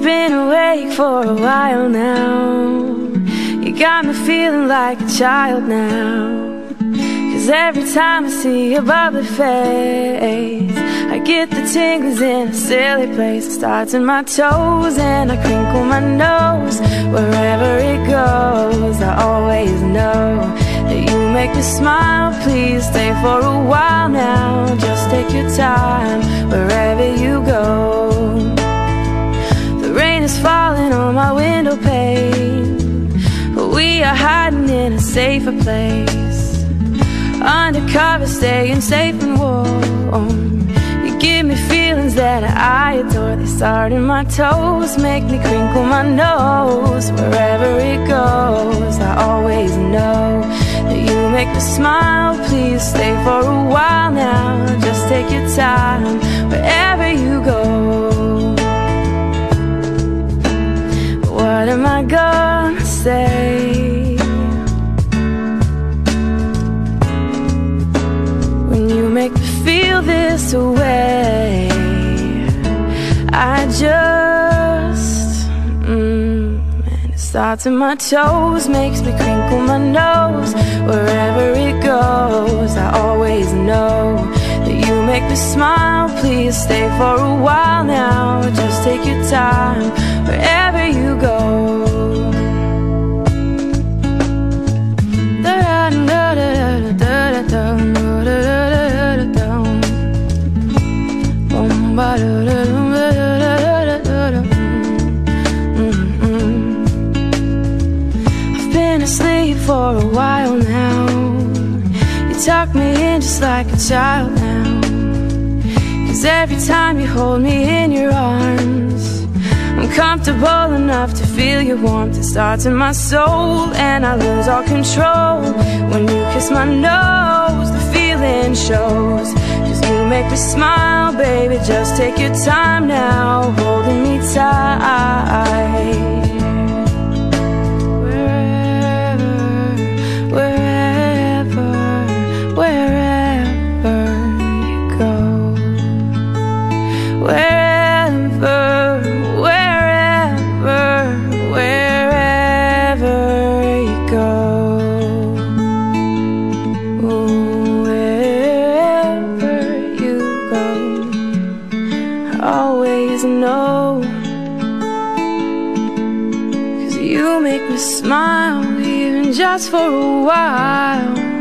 been awake for a while now. You got me feeling like a child now. 'Cause every time I see your bubbly face, I get the tingles in a silly place. It starts in my toes and I crinkle my nose. Wherever it goes, I always know that you make me smile. Please stay for a while now. Just take your time wherever you go. The rain is falling on my window pane, but we are hiding in a safer place. Undercover, staying safe and warm. You give me feelings that I adore. They start in my toes, make me crinkle my nose. Wherever it goes, I always know that you make me smile. Please stay for a while now. Just take your time wherever you go. What am I gonna say? Make me feel this way. I just and it starts in my toes, makes me crinkle my nose. Wherever it goes, I always know that you make me smile. Please stay for a while now. Just take your time wherever you go. I've been asleep for a while now. You tuck me in just like a child now. 'Cause every time you hold me in your arms, I'm comfortable enough to feel your warmth. It starts in my soul and I lose all control. When you kiss my nose, the feeling shows. You make me smile, baby, just take your time now, holding me tight. Wherever, wherever, wherever you go. Wherever, wherever, wherever you go. Always know, 'cause you make me smile, even just for a while.